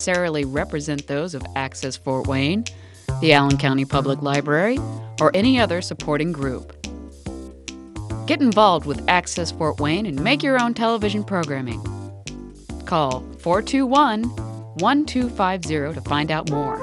necessarily represent those of Access Fort Wayne, the Allen County Public Library, or any other supporting group. Get involved with Access Fort Wayne and make your own television programming. Call 421-1250 to find out more.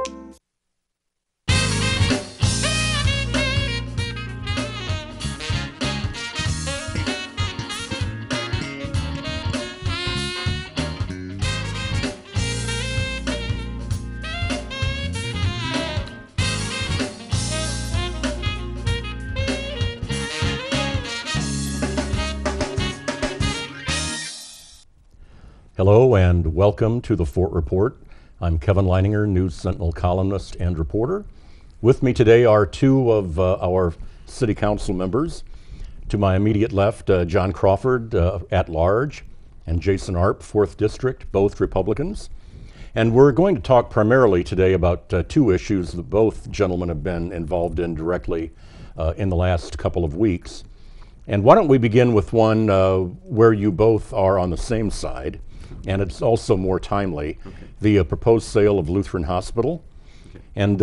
Hello and welcome to the Fort Report. I'm Kevin Leininger, News-Sentinel columnist and reporter. With me today are two of our city council members. To my immediate left, John Crawford, at large, and Jason Arp, 4th District, both Republicans. And we're going to talk primarily today about two issues that both gentlemen have been involved in directly in the last couple of weeks. And why don't we begin with one where you both are on the same side, and it's also more timely, the proposed sale of Lutheran Hospital. And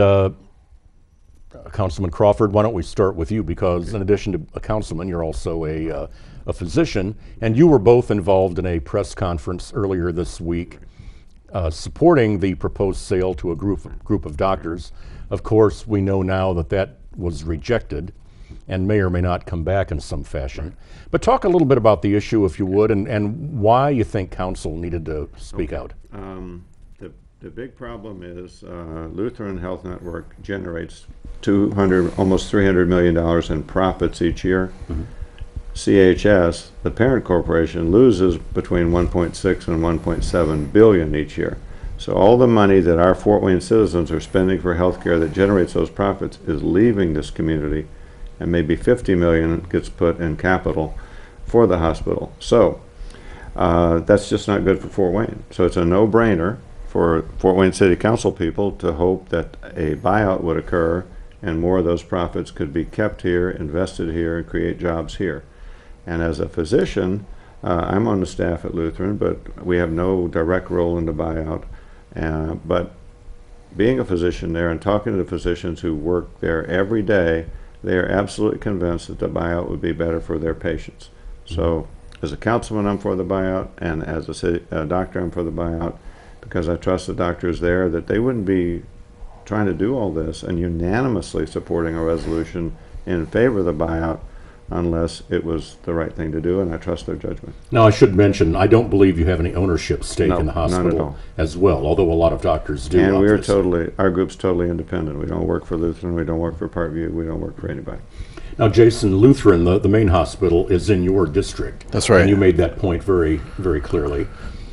Councilman Crawford, why don't we start with you, because in addition to a councilman, you're also a physician, and you were both involved in a press conference earlier this week supporting the proposed sale to a group of doctors. Of course, we know now that that was rejected and may or may not come back in some fashion. But talk a little bit about the issue, if you would, and why you think council needed to speak out. The big problem is Lutheran Health Network generates almost $300 million in profits each year. Mm-hmm. CHS, the parent corporation, loses between 1.6 and 1.7 billion each year. So all the money that our Fort Wayne citizens are spending for healthcare that generates those profits is leaving this community, and maybe 50 million gets put in capital for the hospital. So that's just not good for Fort Wayne. So it's a no-brainer for Fort Wayne City Council people to hope that a buyout would occur and more of those profits could be kept here, invested here, and create jobs here. And as a physician, I'm on the staff at Lutheran, but we have no direct role in the buyout. But being a physician there and talking to the physicians who work there every day, they are absolutely convinced that the buyout would be better for their patients. So as a councilman, I'm for the buyout, and as a doctor, I'm for the buyout, because I trust the doctors there that they wouldn't be trying to do all this and unanimously supporting a resolution in favor of the buyout unless it was the right thing to do, and I trust their judgment. Now, I should mention, I don't believe you have any ownership stake in the hospital as well, although a lot of doctors do. And our group's totally independent. We don't work for Lutheran, we don't work for Parkview, we don't work for anybody. Now, Jason, Lutheran, the main hospital, is in your district. That's right. And you made that point very, very clearly.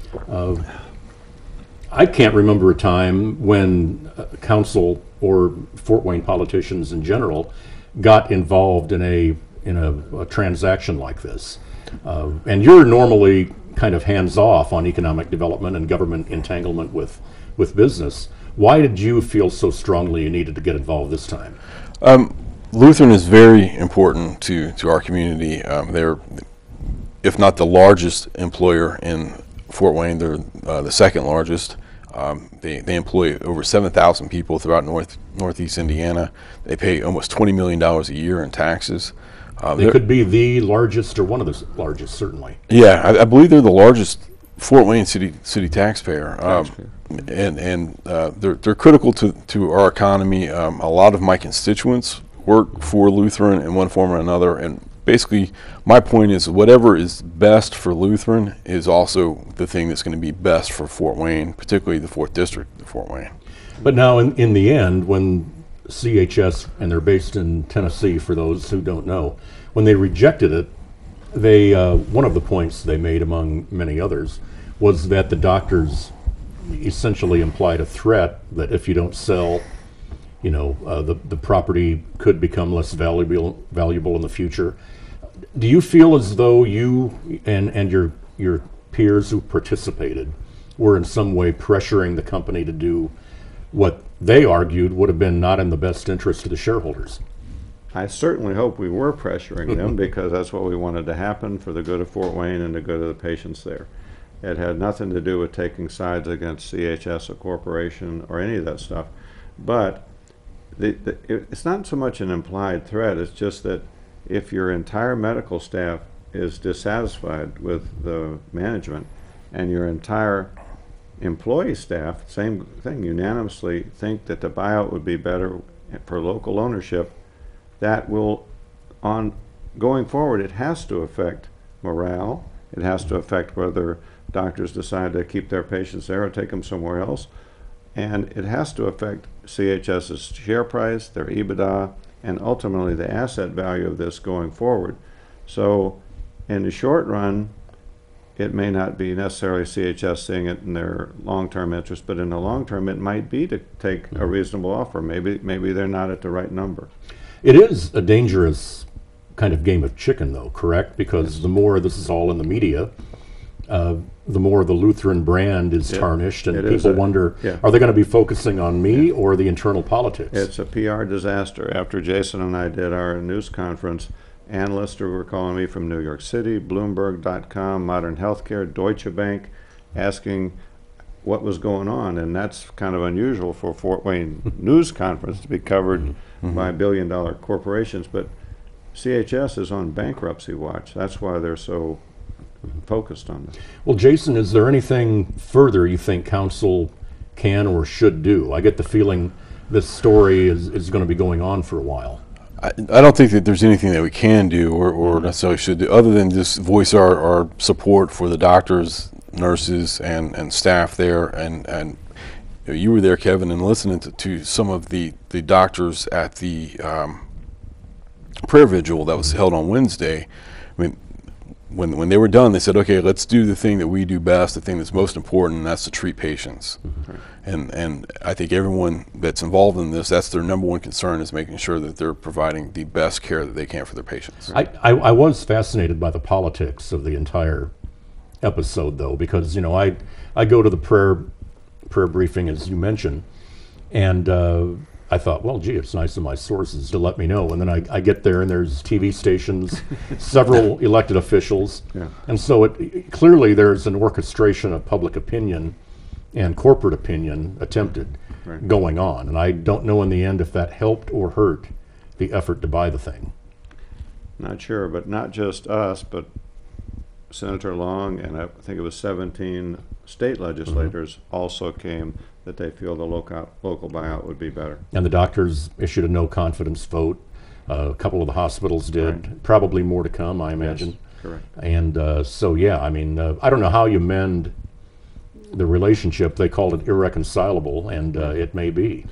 I can't remember a time when council or Fort Wayne politicians in general got involved in a transaction like this. And you're normally kind of hands-off on economic development and government entanglement with business. Why did you feel so strongly you needed to get involved this time? Lutheran is very important to our community. They're, if not the largest employer in Fort Wayne, they're the second largest. They employ over 7,000 people throughout northeast Indiana. They pay almost $20 million a year in taxes. They could be the largest or one of the largest, certainly. Yeah, I believe they're the largest Fort Wayne city taxpayer. And they're critical to our economy. A lot of my constituents work for Lutheran in one form or another, and basically my point is whatever is best for Lutheran is also the thing that's going to be best for Fort Wayne, particularly the 4th District of Fort Wayne. But now in the end, when CHS, and they're based in Tennessee for those who don't know, when they rejected it, they one of the points they made among many others was that the doctors essentially implied a threat that if you don't sell, the property could become less valuable in the future. Do you feel as though you and your peers who participated were in some way pressuring the company to do what they argued would have been not in the best interest of the shareholders? I certainly hope we were pressuring them because that's what we wanted to happen for the good of Fort Wayne and the good of the patients there. It had nothing to do with taking sides against CHS, a corporation, or any of that stuff. But it's not so much an implied threat, it's just that if your entire medical staff is dissatisfied with the management and your entire employee staff, same thing, unanimously think that the buyout would be better for local ownership, that will, going forward, it has to affect morale. It has to affect whether doctors decide to keep their patients there or take them somewhere else. And it has to affect CHS's share price, their EBITDA, and ultimately the asset value of this going forward. So in the short run, it may not be necessarily CHS seeing it in their long-term interest, but in the long term, it might be to take a reasonable offer. Maybe they're not at the right number. It is a dangerous kind of game of chicken, though, correct? Because the more this is all in the media, the more the Lutheran brand is tarnished, and people wonder, are they going to be focusing on me or the internal politics? It's a PR disaster. After Jason and I did our news conference, analysts were calling me from New York City, Bloomberg.com, Modern Healthcare, Deutsche Bank, asking what was going on, and that's kind of unusual for Fort Wayne news conference to be covered by billion-dollar corporations, but CHS is on bankruptcy watch. That's why they're so focused on this. Well, Jason, is there anything further you think council can or should do? I get the feeling this story is going to be going on for a while. I don't think that there's anything that we can do or necessarily should do other than just voice our support for the doctors, nurses, and staff there. And you were there, Kevin, and listening to some of the doctors at the prayer vigil that was held on Wednesday. I mean, when they were done, they said, okay, let's do the thing that we do best, the thing that's most important, and that's to treat patients. And I think everyone that's involved in this, that's their number one concern, is making sure that they're providing the best care that they can for their patients. I was fascinated by the politics of the entire episode, though, because I go to the prayer briefing, as you mentioned, and I thought, well, gee, it's nice of my sources to let me know. And then I get there, and there's TV stations, several elected officials. And so clearly there's an orchestration of public opinion and corporate opinion attempted going on. And I don't know in the end if that helped or hurt the effort to buy the thing. Not sure, but not just us, but Senator Long and I think it was 17 state legislators also came that they feel the local buyout would be better. And the doctors issued a no confidence vote. A couple of the hospitals did. Probably more to come, I imagine. Yes, correct. And so, yeah, I mean, I don't know how you mend the relationship. They called it irreconcilable, and it may be.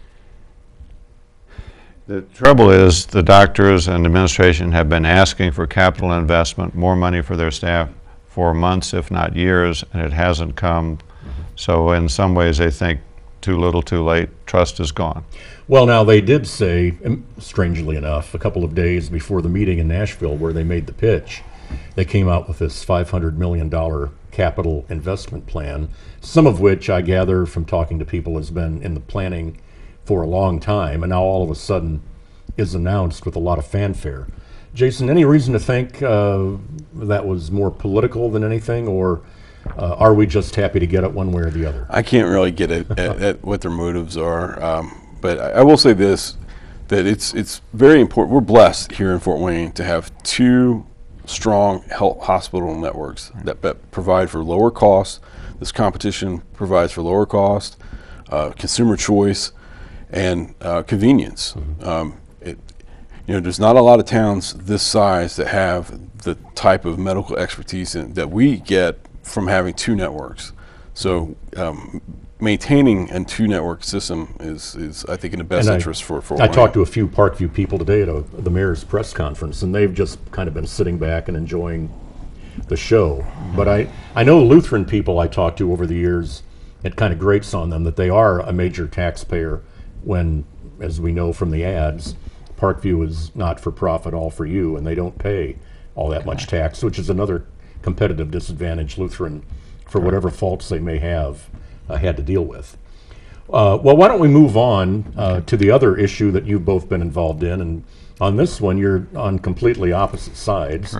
The trouble is the doctors and administration have been asking for capital investment, more money for their staff for months, if not years, and it hasn't come. So in some ways they think too little, too late, trust is gone. Well, now they did say, strangely enough, a couple of days before the meeting in Nashville where they made the pitch, they came out with this $500 million capital investment plan, some of which I gather from talking to people has been in the planning for a long time, and now all of a sudden is announced with a lot of fanfare. Jason, any reason to think that was more political than anything, or are we just happy to get it one way or the other? I can't really get at what their motives are, but I will say this, that it's very important. We're blessed here in Fort Wayne to have two strong health hospital networks that provide for lower cost. This competition provides for lower cost, consumer choice, and convenience. There's not a lot of towns this size that have the type of medical expertise that we get from having two networks. So maintaining a two-network system is, I think, in the best interest for Fort Wayne. I talked to a few Parkview people today at the mayor's press conference, and they've just kind of been sitting back and enjoying the show. But I know Lutheran people I talked to over the years, it kind of grates on them that they are a major taxpayer when, as we know from the ads, Parkview is not for profit, all for you, and they don't pay all that much tax, which is another competitive disadvantage Lutheran, for whatever faults they may have, had to deal with. Well, why don't we move on to the other issue that you've both been involved in, and on this one you're on completely opposite sides. Correct.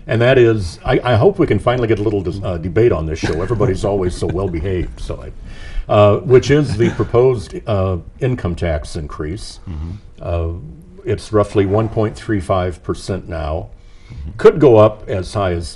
And that is, I hope we can finally get a little debate on this show. Everybody's always so well behaved, which is the proposed income tax increase. It's roughly 1.35% now. Could go up as high as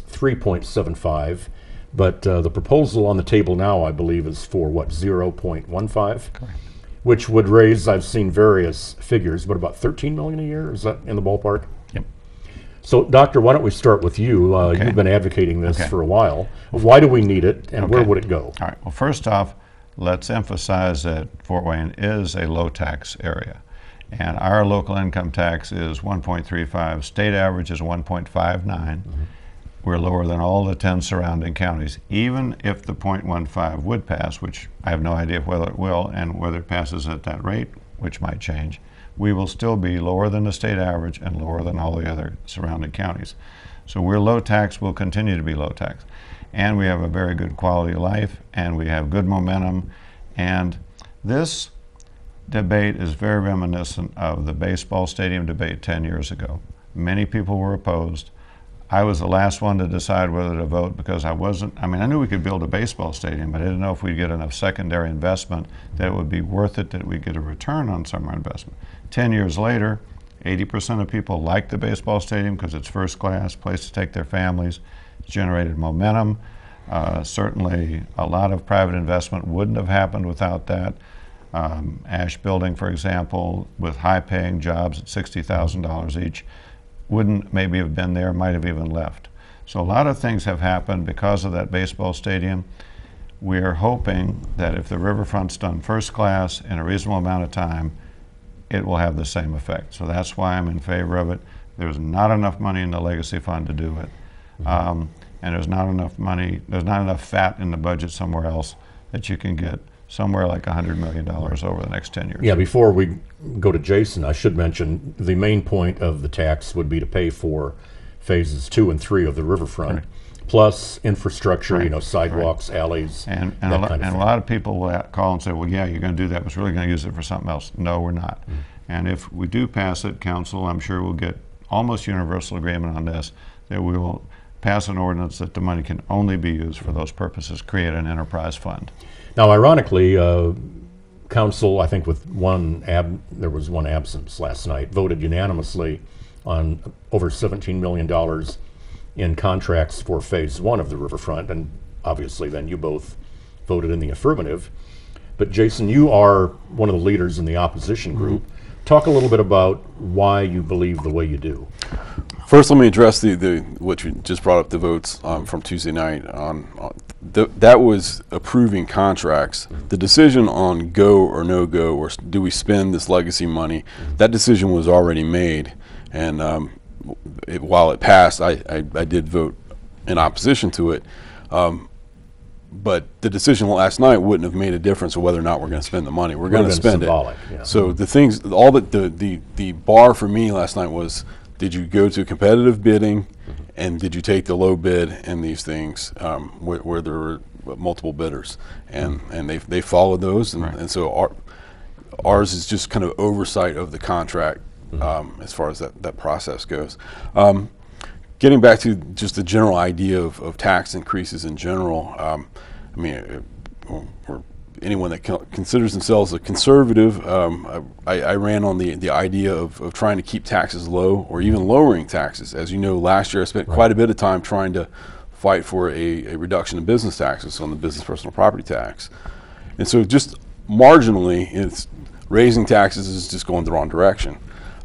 3.75, but the proposal on the table now, I believe, is for what, 0.15? Which would raise, I've seen various figures, but about 13 million a year? Is that in the ballpark? Yep. So, Doctor, why don't we start with you? You've been advocating this for a while. Why do we need it, and where would it go? All right. Well, first off, let's emphasize that Fort Wayne is a low tax area. And our local income tax is 1.35. State average is 1.59. We're lower than all the 10 surrounding counties. Even if the 0.15 would pass, which I have no idea whether it will, and whether it passes at that rate, which might change, we will still be lower than the state average and lower than all the other surrounding counties. So we're low tax, we'll continue to be low tax. And we have a very good quality of life, and we have good momentum. And this debate is very reminiscent of the baseball stadium debate 10 years ago. Many people were opposed. I was the last one to decide whether to vote because I knew we could build a baseball stadium, but I didn't know if we'd get enough secondary investment that it would be worth it, that we'd get a return on some investment. 10 years later, 80% of people like the baseball stadium because it's first class, place to take their families. It's generated momentum. Certainly a lot of private investment wouldn't have happened without that. Ash Building, for example, with high-paying jobs at $60,000 each, wouldn't maybe have been there, might have even left. So a lot of things have happened because of that baseball stadium. We're hoping that if the riverfront's done first class in a reasonable amount of time, it will have the same effect. So that's why I'm in favor of it. There's not enough money in the legacy fund to do it. And there's not enough money, there's not enough fat in the budget somewhere else that you can get somewhere like $100 million over the next 10 years. Yeah, before we go to Jason, I should mention the main point of the tax would be to pay for phases 2 and 3 of the riverfront, plus infrastructure, sidewalks, alleys, and a lot of people will call and say, well, yeah, you're going to do that, but we're really going to use it for something else. No, we're not. And if we do pass it, Council, I'm sure we'll get almost universal agreement on this, that we will pass an ordinance that the money can only be used for those purposes, create an enterprise fund. Now, ironically, Council, I think with there was one absence last night, voted unanimously on over $17 million in contracts for phase 1 of the riverfront, and obviously then you both voted in the affirmative. But Jason, you are one of the leaders in the opposition group. Talk a little bit about why you believe the way you do. First, let me address what you just brought up, the votes from Tuesday night. That was approving contracts. The decision on go or no go, or do we spend this legacy money, that decision was already made. And while it passed, I did vote in opposition to it. But the decision last night wouldn't have made a difference of whether or not we're going to spend the money. We're going to spend it. Yeah. So the things, all that the bar for me last night was, did you go to competitive bidding, and did you take the low bid in these things where there were multiple bidders, and they followed those, and so ours is just kind of oversight of the contract as far as that process goes. Getting back to just the general idea of tax increases in general, I mean, for anyone that considers themselves a conservative, I ran on the idea of trying to keep taxes low or even lowering taxes. As you know, last year I spent quite a bit of time trying to fight for a reduction in business taxes on the business personal property tax. And so just marginally, it's raising taxes is just going the wrong direction.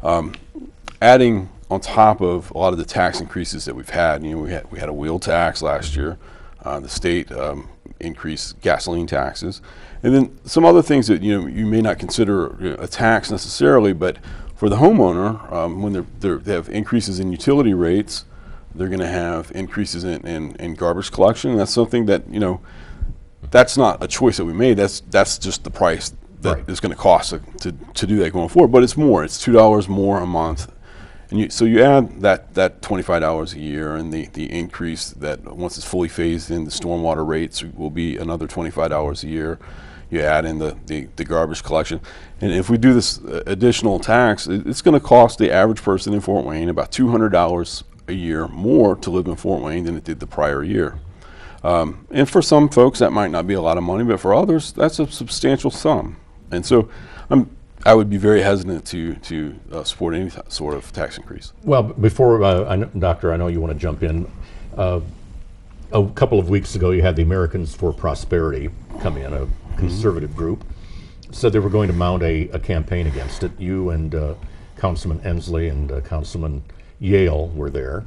Adding on top of a lot of the tax increases that we've had, we had a wheel tax last year. The state increased gasoline taxes, and then some other things that you may not consider a tax necessarily, but for the homeowner, when they have increases in utility rates, they're going to have increases in garbage collection. And that's something that that's not a choice that we made. That's just the price that it's going to cost to do that going forward. But it's more. It's $2 more a month. And so you add that $25 a year, and the increase that once it's fully phased in, the stormwater rates will be another $25 a year. You add in the garbage collection, and if we do this additional tax, it's going to cost the average person in Fort Wayne about $200 a year more to live in Fort Wayne than it did the prior year. And for some folks, that might not be a lot of money, but for others, that's a substantial sum. And so I would be very hesitant to support any sort of tax increase. Well, before, Doctor, I know you want to jump in. A couple of weeks ago, you had the Americans for Prosperity come in, a conservative group, said they were going to mount a campaign against it. You and Councilman Ensley and Councilman Yale were there.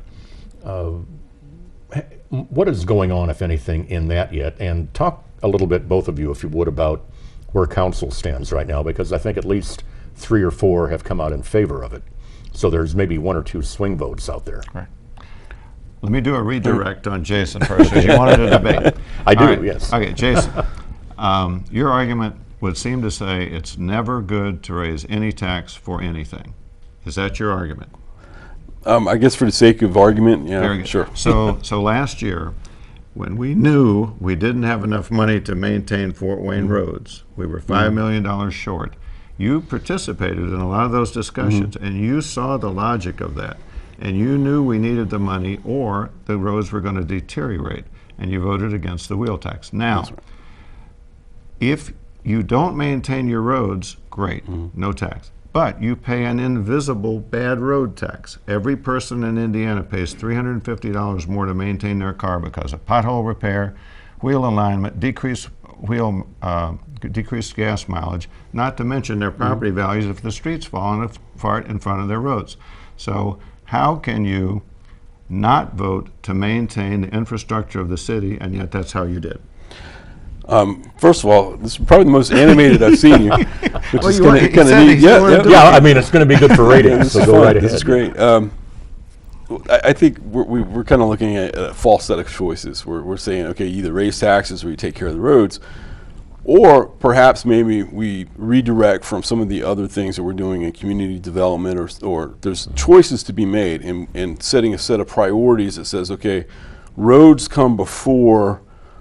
What is going on, if anything, in that yet? And talk a little bit, both of you, if you would, about where council stands right now, because I think at least 3 or 4 have come out in favor of it. So there's maybe 1 or 2 swing votes out there. Right. Let me do a redirect on Jason first, because you wanted a debate. I do, yes. Okay, Jason, your argument would seem to say it's never good to raise any tax for anything. Is that your argument? I guess for the sake of argument, yeah, Very good. sure. So last year, when we knew we didn't have enough money to maintain Fort Wayne roads, we were $5 million short, you participated in a lot of those discussions, and you saw the logic of that. And you knew we needed the money or the roads were going to deteriorate, and you voted against the wheel tax. Now, if you don't maintain your roads, great, no tax. But you pay an invisible bad road tax. Every person in Indiana pays $350 more to maintain their car because of pothole repair, wheel alignment, decreased gas mileage, not to mention their property values if the streets fall apart in front of their roads. So how can you not vote to maintain the infrastructure of the city, and yet that's how you did? First of all, this is probably the most animated I've seen you, which is kind of neat. Yeah, I mean, it's going to be good for ratings, so go right ahead. This is great. I think we're kind of looking at a false set of choices. We're saying, okay, you either raise taxes or you take care of the roads, or perhaps maybe we redirect from some of the other things that we're doing in community development, or there's choices to be made in setting a set of priorities that says, okay, roads come before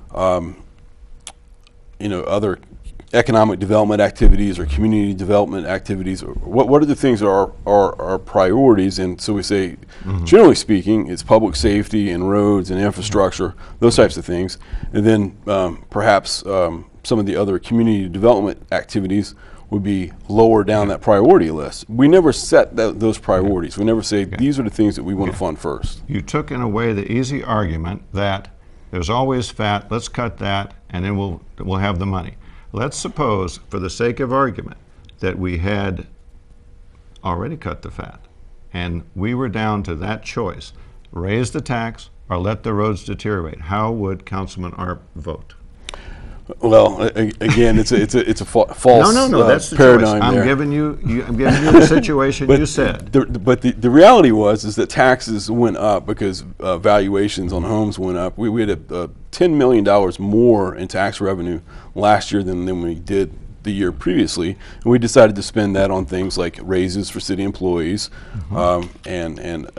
other economic development activities or community development activities. Or what are the things that are our priorities? And so we say, generally speaking, it's public safety and roads and infrastructure, those types of things. And then perhaps some of the other community development activities would be lower down that priority list. We never set those priorities. We never say, these are the things that we want to fund first. You took in a way the easy argument that there's always fat, let's cut that, and then we'll have the money. Let's suppose, for the sake of argument, that we had already cut the fat, and we were down to that choice, raise the tax or let the roads deteriorate. How would Councilman Arp vote? Well, again, it's a false no, that's the paradigm choice. I'm there. giving you the situation you said. But the reality is that taxes went up because valuations on homes went up. We had $10 million more in tax revenue last year than we did the year previously, and we decided to spend that on things like raises for city employees, and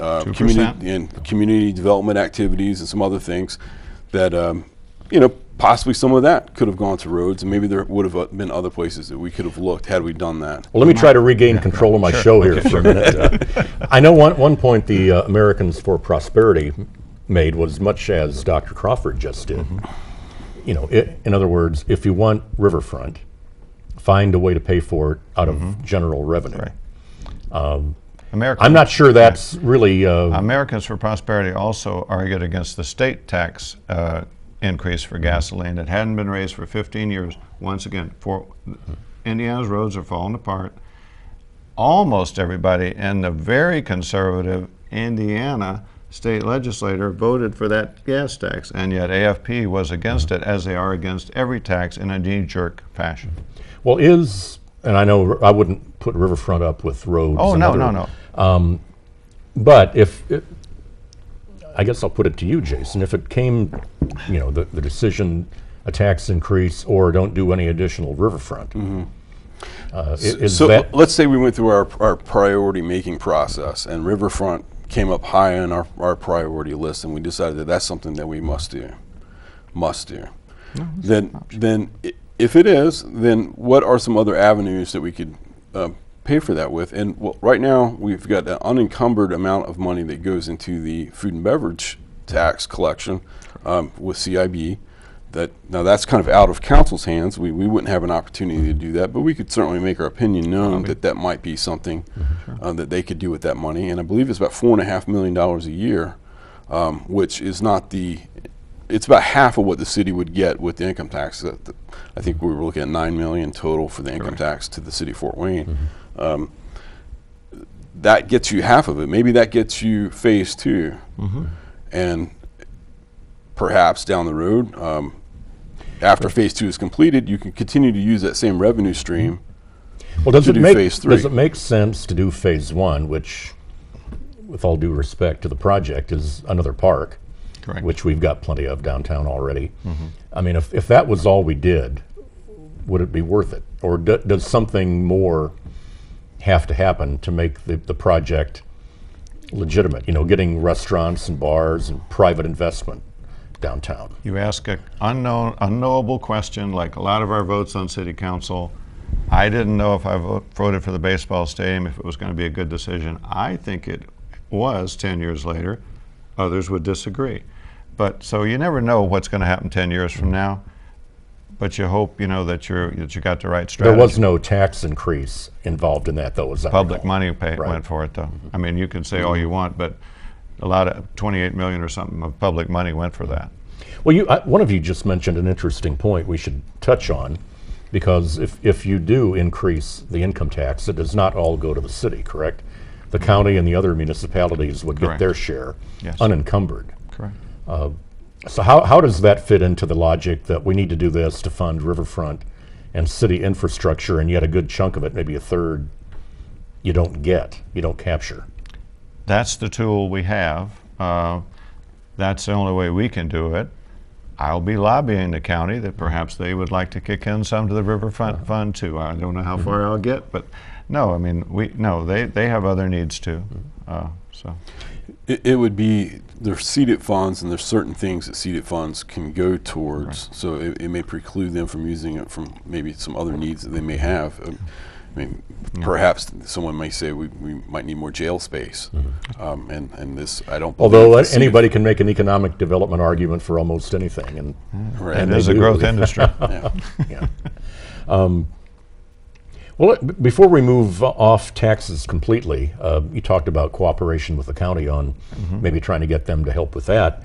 community development activities and some other things that possibly some of that could have gone to roads, and maybe there would have been other places that we could have looked had we done that. Well, let me try to regain control of my show here for a minute. I know one point the Americans for Prosperity made was much as Dr. Crawford just did. In other words, if you want riverfront, find a way to pay for it out of general revenue. Right. I'm not sure that's really... Americans for Prosperity also argued against the state tax increase for gasoline that hadn't been raised for 15 years. Once again, Indiana's roads are falling apart. Almost everybody in the very conservative Indiana state legislature voted for that gas tax, and yet AFP was against it, as they are against every tax in a knee-jerk fashion. Well, and I know I wouldn't put riverfront up with roads. Oh, no. But I guess I'll put it to you, Jason, if it came, the decision, a tax increase or don't do any additional riverfront. Let's say we went through our priority making process and riverfront came up high on our priority list, and we decided that that's something that we must do. Then if it is, then what are some other avenues that we could pay for that with. And well, right now we've got an unencumbered amount of money that goes into the food and beverage tax collection with CIB. Now that's kind of out of council's hands. We wouldn't have an opportunity to do that, but we could certainly make our opinion known that might be something that they could do with that money. And I believe it's about $4.5 million a year, which is not it's about half of what the city would get with the income tax. I think we were looking at $9 million total for the income tax to the city of Fort Wayne. That gets you half of it. Maybe that gets you phase 2, and perhaps down the road, after phase 2 is completed, you can continue to use that same revenue stream Well, does to it do make phase 3. does it make sense to do phase 1, which, with all due respect to the project, is another park, Correct. which we've got plenty of downtown already? I mean, if that was all we did, would it be worth it, or does something more have to happen to make the project legitimate? You know, getting restaurants and bars and private investment downtown. You ask an unknowable question, like a lot of our votes on city council. I didn't know if I voted for the baseball stadium, if it was going to be a good decision. I think it was 10 years later. Others would disagree. But so you never know what's going to happen 10 years from now. But you hope, you know, that you got the right strategy. There was no tax increase involved in that, though, was that Public recall? money Right. went for it, though. I mean, you can say all you want, but a lot of 28 million or something of public money went for that. Well, one of you just mentioned an interesting point we should touch on, because if you do increase the income tax, it does not all go to the city, correct? The county and the other municipalities would get Correct. their share, Yes. unencumbered. Correct. So how does that fit into the logic that we need to do this to fund riverfront and city infrastructure, and yet a good chunk of it, maybe a third, you don't capture? That's the tool we have. That's the only way we can do it. I'll be lobbying the county that perhaps they would like to kick in some to the riverfront fund too. I don't know how far I'll get, but no, I mean, they have other needs too. So It would be, there's seeded funds, and there's certain things that seeded funds can go towards. Right. So it may preclude them from using it from maybe some other needs that they may have. I mean, perhaps someone may say we might need more jail space, and this, I don't believe. Although the seeded anybody can make an economic development argument for almost anything, and Right. it they is a do. growth industry. Yeah. yeah. Well, before we move off taxes completely, you talked about cooperation with the county on maybe trying to get them to help with that.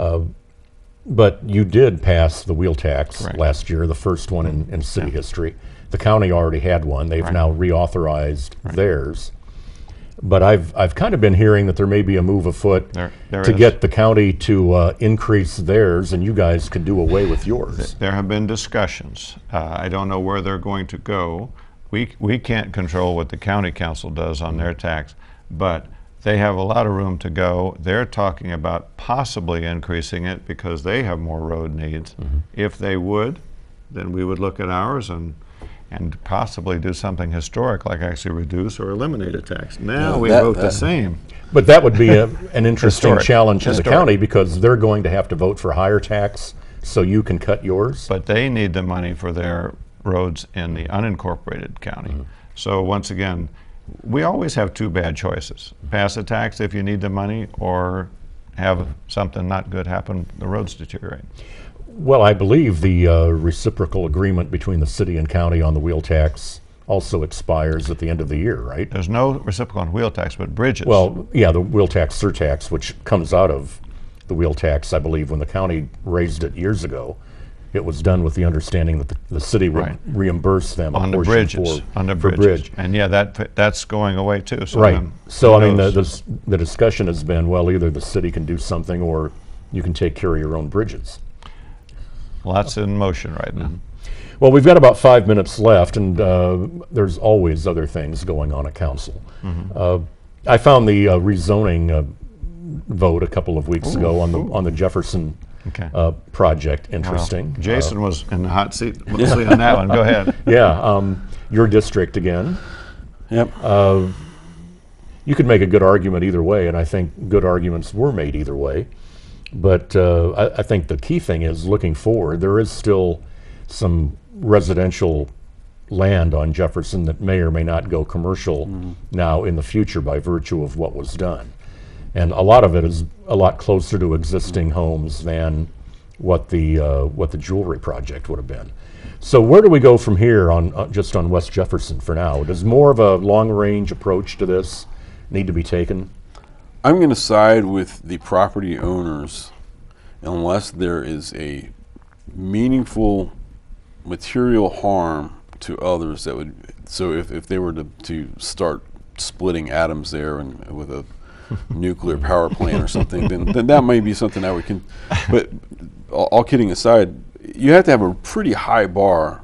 But you did pass the wheel tax Correct. last year, the first one in city history. The county already had one. They've Right. now reauthorized theirs. But I've kind of been hearing that there may be a move afoot There to is. get the county to increase theirs, and you guys could do away with yours. There have been discussions. I don't know where they're going to go. We can't control what the county council does on their tax, but they have a lot of room to go. They're talking about possibly increasing it because they have more road needs. If they would, then we would look at ours and possibly do something historic, like actually reduce or eliminate a tax. Now we vote the same. But that would be an interesting Historic. challenge to the Historic. county, because they're going to have to vote for higher tax so you can cut yours. But they need the money for their roads in the unincorporated county. So once again, we always have two bad choices. Pass a tax if you need the money, or have something not good happen, the roads deteriorate. Well, I believe the reciprocal agreement between the city and county on the wheel tax also expires at the end of the year, right? There's no reciprocal on wheel tax, but bridges. Well, yeah, the wheel tax surtax, which comes out of the wheel tax, I believe, when the county raised it years ago, it was done with the understanding that the city would Right. reimburse them a on the portion bridges, for, on the for bridges. bridge. And yeah, that's going away too. So Right. then So, who I mean, knows? the discussion has been, well, either the city can do something or you can take care of your own bridges. Lots in motion right now. Well, we've got about 5 minutes left, and there's always other things going on at council. I found the rezoning vote a couple of weeks ago on the Jefferson Okay. project Well, interesting. Jason was in the hot seat mostly on that one. Go ahead. Yeah, your district again. Yep. You could make a good argument either way, and I think good arguments were made either way. But I think the key thing is looking forward. There is still some residential land on Jefferson that may or may not go commercial now in the future by virtue of what was done. And a lot of it is a lot closer to existing homes than what the jewelry project would have been. So where do we go from here on just on West Jefferson for now? Does more of a long-range approach to this need to be taken? I'm going to side with the property owners unless there is a meaningful material harm to others that would, so if they were to start splitting atoms there and with a nuclear power plant or something, then that might be something that we can, but all kidding aside, you have to have a pretty high bar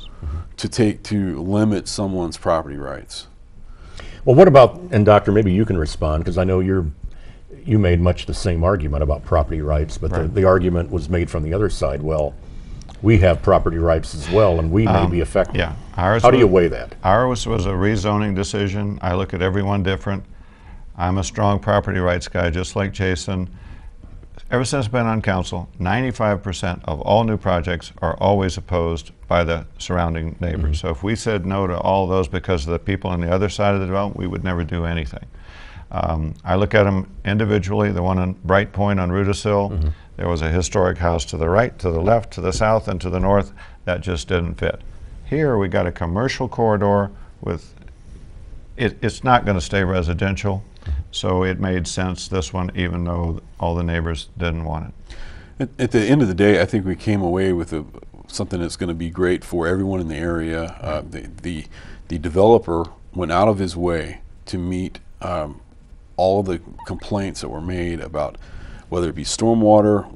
to limit someone's property rights. Well, what about, and Doctor, maybe you can respond, because I know you made much the same argument about property rights, but the argument was made from the other side. Well, we have property rights as well, and we may be affected. Yeah. How do you weigh that? Ours was a rezoning decision. I look at everyone different. I'm a strong property rights guy, just like Jason. Ever since I've been on council, 95% of all new projects are always opposed by the surrounding neighbors. So if we said no to all those because of the people on the other side of the development, we would never do anything. I look at them individually. The one on Bright Point on Rudisill, there was a historic house to the right, to the left, to the south, and to the north that just didn't fit. Here we got a commercial corridor with, it's not going to stay residential, so it made sense, this one, even though all the neighbors didn't want it. At the end of the day, I think we came away with something that's going to be great for everyone in the area. The developer went out of his way to meet all of the complaints that were made about whether it be stormwater,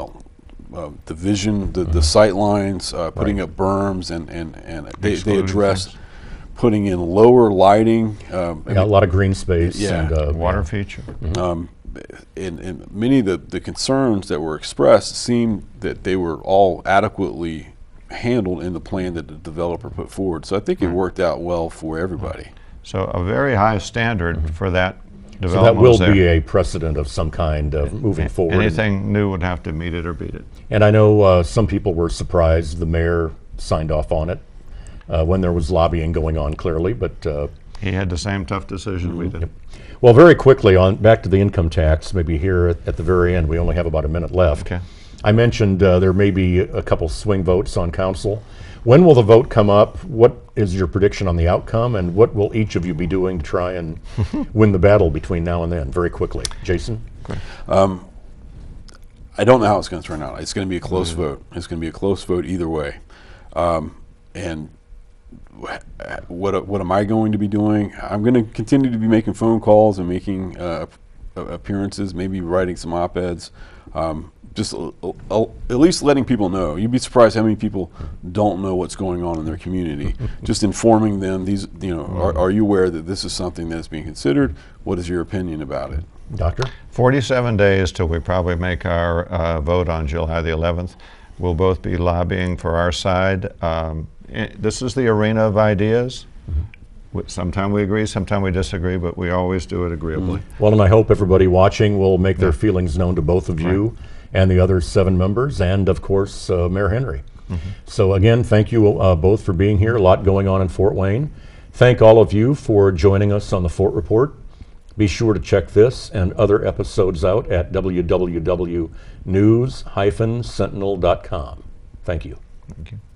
the vision, the sight lines, putting up berms, and they addressed putting in lower lighting. A lot of green space. Yeah. And Water feature. And many of the concerns that were expressed seemed that they were all adequately handled in the plan that the developer put forward. So I think it worked out well for everybody. So a very high standard for that so development. that will be a precedent of some kind of moving forward. Anything new would have to meet it or beat it. And I know some people were surprised the mayor signed off on it when there was lobbying going on, clearly, but He had the same tough decision we did. well, very quickly, back to the income tax, maybe here at the very end. We only have about a minute left. Okay. I mentioned there may be a couple swing votes on council. When will the vote come up? What is your prediction on the outcome, and what will each of you be doing to try and win the battle between now and then? Very quickly. Jason? I don't know how it's going to turn out. It's going to be a close vote. It's going to be a close vote either way. And what am I going to be doing? I'm going to continue to be making phone calls and making appearances, maybe writing some op-eds. Just at least letting people know. You'd be surprised how many people don't know what's going on in their community. Just informing them. Are you aware that this is something that's being considered? What is your opinion about it? Doctor? 47 days till we probably make our vote on July the 11th. We'll both be lobbying for our side. This is the arena of ideas. Sometimes we agree, sometimes we disagree, but we always do it agreeably. Well, and I hope everybody watching will make their feelings known to both of you and the other 7 members, and of course, Mayor Henry. So again, thank you both for being here. A lot going on in Fort Wayne. Thank all of you for joining us on the Fort Report. Be sure to check this and other episodes out at www.news-sentinel.com. Thank you. Thank you.